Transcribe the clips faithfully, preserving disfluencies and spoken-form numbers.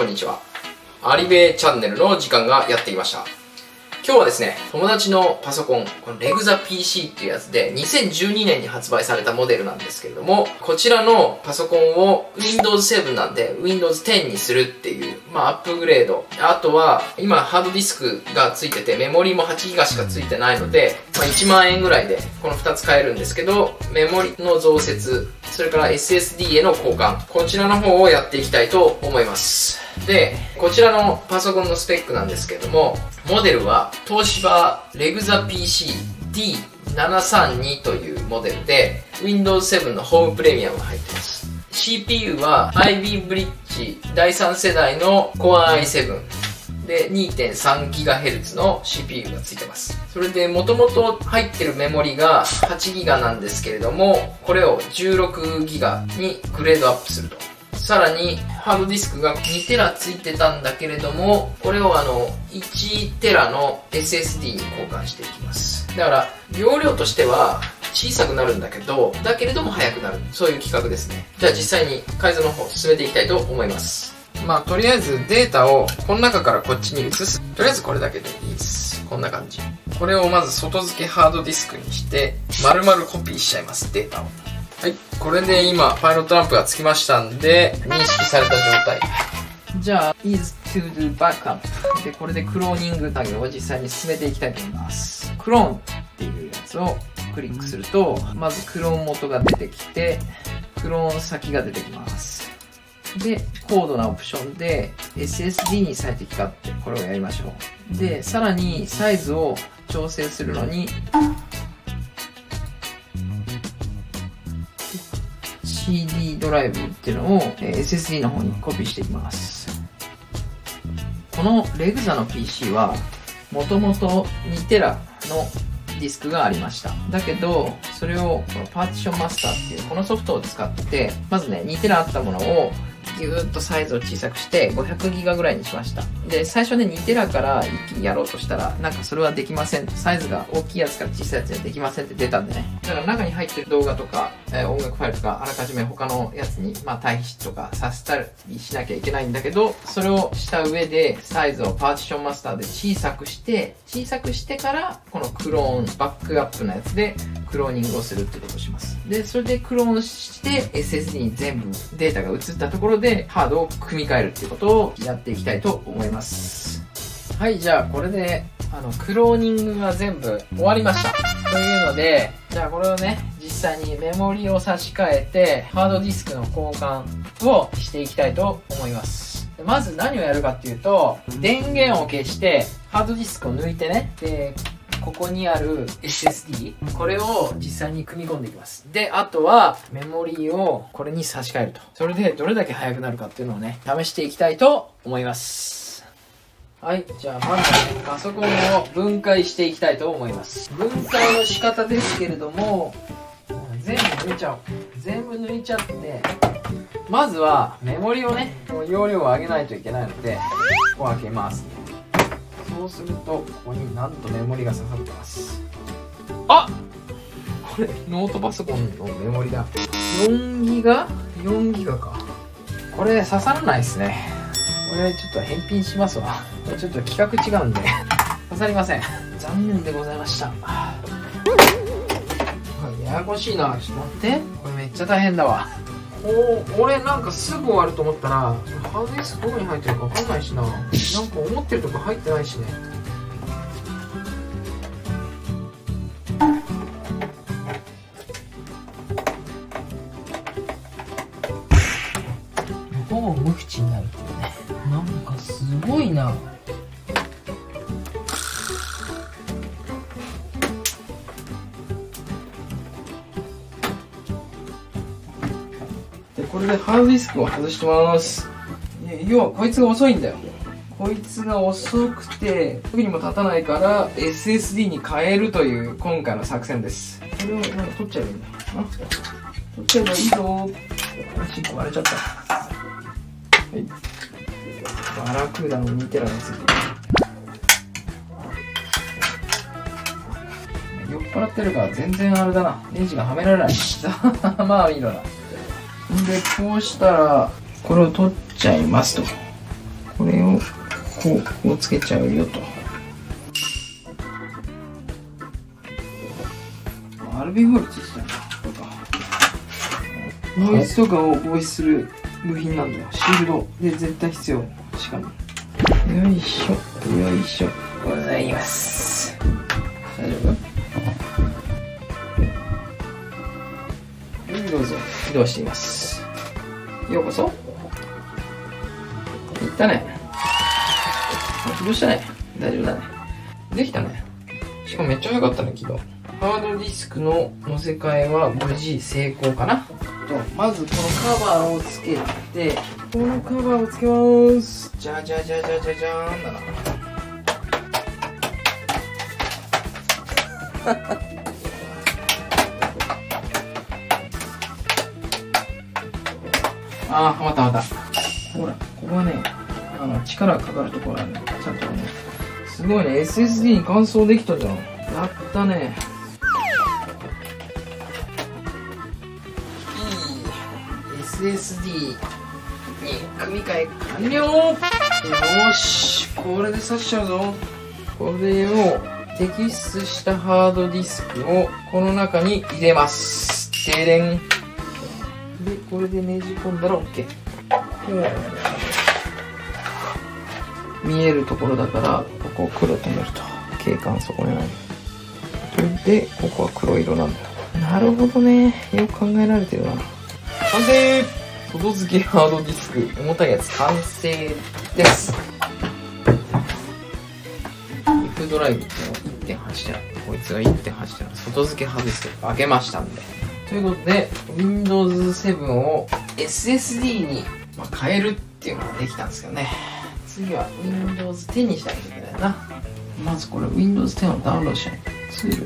こんにちは。アリベイチャンネルの時間がやってきました。今日はですね、友達のパソコン、このレグザ ピーシー っていうやつでにせんじゅうにねんに発売されたモデルなんですけれども、こちらのパソコンを ウィンドウズセブン なんで ウィンドウズテン にするっていう、まあアップグレード。あとは今ハードディスクが付いててメモリもはちギガしか付いてないので、まあ、いちまんえんぐらいでこのふたつ買えるんですけど、メモリの増設、それから エスエスディー への交換、こちらの方をやっていきたいと思います。で、こちらのパソコンのスペックなんですけれども、モデルは東芝レグザ ピーシーディーななさんに というモデルで ウィンドウズセブン のホームプレミアムが入っています。 シーピーユー は アイビー ブリッジだいさん世代の コアアイセブン で にてんさんギガヘルツ の シーピーユー が付いてます。それで元々入ってるメモリがはちギガなんですけれども、これをじゅうろくギガにグレードアップすると。さらにハードディスクがにテラ付いてたんだけれども、これをあのいちテラの エスエスディー に交換していきます。だから容量としては小さくなるんだけど、だけれども速くなる、そういう企画ですね。じゃあ実際に改造の方進めていきたいと思います。まあとりあえずデータをこの中からこっちに移す。とりあえずこれだけでいいです。こんな感じ。これをまず外付けハードディスクにして丸々コピーしちゃいます、データを。はい、これで今パイロットランプがつきましたんで、認識された状態。じゃあ is to do backup で、これでクローニング作業を実際に進めていきたいと思います。クローンっていうやつをクリックすると、まずクローン元が出てきて、クローン先が出てきます。で、高度なオプションで エスエスディー に最適化ってこれをやりましょう。で、さらにサイズを調整するのにシーディー ドライブっていうのを エスエスディー の方にコピーしていきます。このレグザの ピーシー はもともとにテラのディスクがありました。だけどそれをこのパーティションマスターっていうこのソフトを使って、まずねにテラあったものをぎゅーっとサイズを小さくしてごひゃくギガぐらいにしました。で、最初ねにテラから一気にやろうとしたら、なんかそれはできません。サイズが大きいやつから小さいやつにはできませんって出たんでね。だから中に入ってる動画とか、えー、音楽ファイルとかあらかじめ他のやつに、まあ、対比とかさせたりしなきゃいけないんだけど、それをした上でサイズをパーティションマスターで小さくして、小さくしてからこのクローン、バックアップのやつでクローニングをするってことをします。で、それでクローンして エスエスディー に全部データが移ったところでハードを組み替えるっていうことをやっていきたいと思います。はい、じゃあこれであのクローニングが全部終わりましたというので、じゃあこれをね実際にメモリを差し替えてハードディスクの交換をしていきたいと思います。まず何をやるかっていうと、電源を消してハードディスクを抜いてね、でここにある エスエスディー、これを実際に組み込んでいきます。で、あとはメモリをこれに差し替えると。それでどれだけ速くなるかっていうのをね、試していきたいと思います。はい、じゃあまずね、パソコンを分解していきたいと思います。分解の仕方ですけれども、全部抜いちゃおう。全部抜いちゃって、まずはメモリをね、容量を上げないといけないので、ここを開けます。そうするとここになんとメモリが刺さってます。あ、これノートパソコンのメモリだ。よんギガ ?よんギガか。これ刺さらないですね。これちょっと返品しますわ。ちょっと規格違うんで刺さりません。残念でございました。ややこしいな。ちょっと待って、これめっちゃ大変だわ。お俺なんかすぐ終わると思ったら、ハードディスクどこに入ってるか分かんないしな。なんか思ってるとこ入ってないしね。ほぼ無口になるっていうね。なんかすごいな。これでハードディスクを外してます。要はこいつが遅いんだよ。こいつが遅くて特にも立たないから エスエスディー に変えるという今回の作戦です。これをなんか取っちゃえばいいんだ。取っちゃえばいいぞ。足壊れちゃった。はい。バラクーダのにテラがついてる。酔っ払ってるから全然あれだな。ネジがはめられない。まあいいのだ。で、こうしたら、これを取っちゃいますと。 こう、こうつけちゃうよと。アルミホイルついてたな。ノイズとかを防止する部品なんだよ。シールドで絶対必要。しかも。よいしょ、よいしょ。ございます。大丈夫？はい、どうぞ。起動しています。ようこそ。いったね。起動したね。大丈夫だね。できたね。しかもめっちゃ早かったね、起動。ハードディスクの載せ替えは無事成功かな。とまずこのカバーをつけて、このカバーをつけます。じゃじゃじゃじゃじゃじゃーんだな。ああ、はまったはまった。ほら、ここはね、あの力がかかるところあるね。ちゃんとね。すごいね、エスエスディー に換装できたじゃん。やったね。エスエスディー に組み替え完了。よーし、これで挿しちゃうぞ。これを摘出したハードディスクをこの中に入れます。停電。で、これでねじ込んだら OK。見えるところだから、ここを黒と塗ると。景観そこにない。それで、ここは黒色なんだよ。なるほどね。よく考えられてるな。完成。外付けハードディスク、重たいやつ完成です。F ドライブっていうの いってんはち テラ。こいつが いってんはち テラ。外付けハードディスク開けましたんで。ということで、ウィンドウズセブン を エスエスディー に変えるっていうのができたんですけどね。次は ウィンドウズテン にしなきゃいけないな。まずこれ ウィンドウズテン をダウンロードしない。ツール。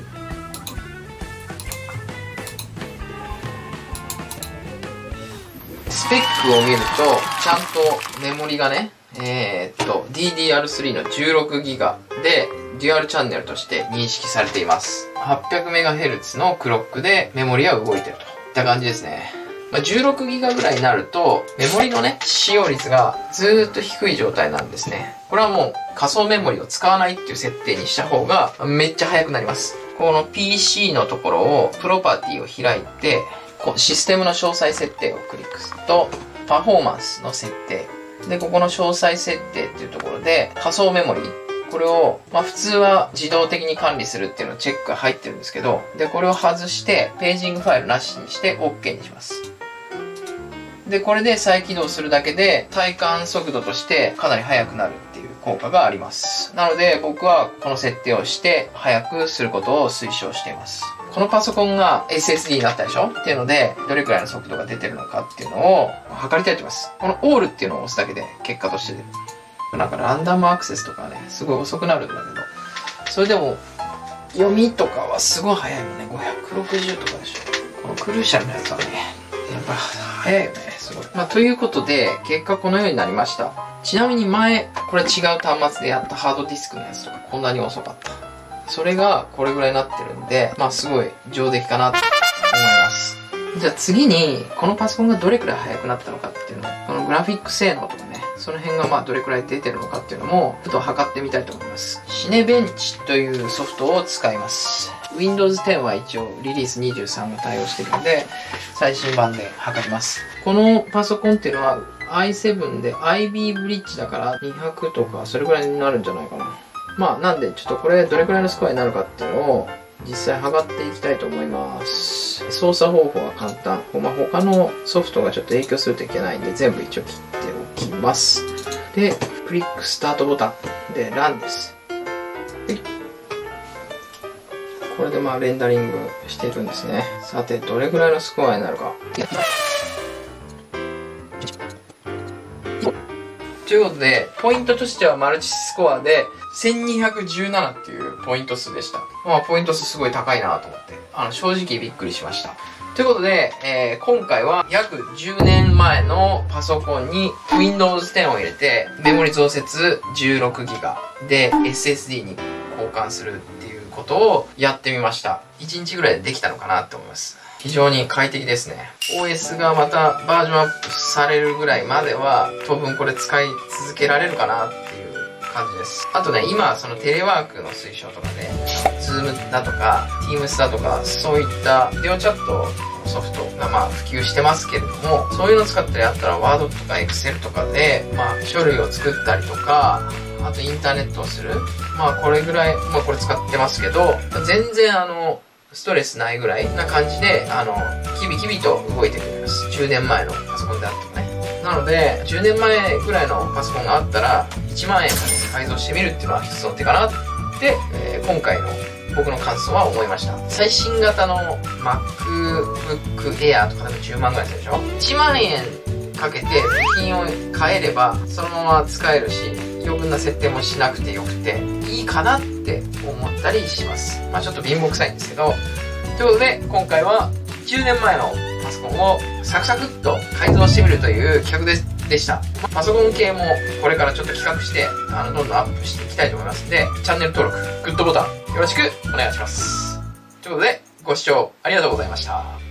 スペックを見ると、ちゃんとメモリがね、えー、っと、ディーディーアールスリー の じゅうろくギガ で、デュアルチャンネルとして認識されています。はっぴゃくメガヘルツ のクロックでメモリは動いてるといった感じですね。まあ、じゅうろくギガ ぐらいになると、メモリのね、使用率がずーっと低い状態なんですね。これはもう仮想メモリを使わないっていう設定にした方がめっちゃ速くなります。この ピーシー のところを、プロパティを開いて、システムの詳細設定をクリックすると、パフォーマンスの設定。で、ここの詳細設定っていうところで、仮想メモリ。これを、まあ普通は自動的に管理するっていうのチェックが入ってるんですけど、で、これを外して、ページングファイルなしにして OK にします。で、これで再起動するだけで、体感速度としてかなり速くなるっていう効果があります。なので、僕はこの設定をして、速くすることを推奨しています。このパソコンが エスエスディー になったでしょっていうので、どれくらいの速度が出てるのかっていうのを測りたいと思います。このオールっていうのを押すだけで結果として出る。なんかランダムアクセスとかね、すごい遅くなるんだけど、それでも読みとかはすごい速いもんね。ごひゃくろくじゅうとかでしょ。このクルーシャルのやつはね、やっぱ速いよね。すごい。まあ、ということで、結果このようになりました。ちなみに前、これ違う端末でやったハードディスクのやつとかこんなに遅かった。それがこれぐらいになってるんで、まあすごい上出来かなと思います。じゃあ次に、このパソコンがどれくらい速くなったのかっていうのを、このグラフィック性能とかね、その辺がまあどれくらい出てるのかっていうのも、ちょっと測ってみたいと思います。シネベンチというソフトを使います。ウィンドウズテン は一応リリースにじゅうさんが対応してるので、最新版で測ります。このパソコンっていうのは アイセブン で アイビー ブリッジだからにひゃくとかそれぐらいになるんじゃないかな。まあなんでちょっとこれどれくらいのスコアになるかっていうのを実際測っていきたいと思います。操作方法は簡単。まあ他のソフトがちょっと影響するといけないんで全部一応切っておきます。で、クリックスタートボタンでランです。これでまあレンダリングしているんですね。さて、どれぐらいのスコアになるか。ということで、ポイントとしてはマルチスコアでせんにひゃくじゅうななっていうポイント数でした。まあ、ポイント数すごい高いなと思って、あの、正直びっくりしました。ということで、えー、今回は約じゅうねんまえのパソコンに ウィンドウズテン を入れて、メモリ増設 じゅうろくギガ で エスエスディー に交換するっていうことをやってみました。いちにちぐらいでできたのかなと思います。非常に快適ですね。オーエス がまたバージョンアップされるぐらいまでは当分これ使い続けられるかなっていう感じです。あとね、今、そのテレワークの推奨とかで、Zoom だとか、Teams だとか、そういったビデオチャットソフトがまあ普及してますけれども、そういうの使ったりあったら、ワードとか Excel とかで、まあ、書類を作ったりとか、あとインターネットをする。まあ、これぐらい、まあ、これ使ってますけど、全然あの、ストレスないぐらいな感じで、あの、キビキビと動いてくれます。じゅうねんまえのパソコンであってもね。なので、じゅうねんまえぐらいのパソコンがあったら、いちまんえん改造してみるっていうのは一つの手かなって、えー、今回の僕の感想は思いました。最新型の MacBook Air とかでもじゅうまんぐらいするでしょ ?いちまんえんかけて部品を変えれば、そのまま使えるし、余分な設定もしなくてよくて、いいかなって思ったりします。まあちょっと貧乏くさいんですけど、ということで、今回はじゅうねんまえのパソコンをサクサクっと改造してみるという企画ででした。パソコン系もこれからちょっと企画して、あの、どんどんアップしていきたいと思いますので、チャンネル登録、グッドボタン、よろしくお願いします。ということで、ご視聴ありがとうございました。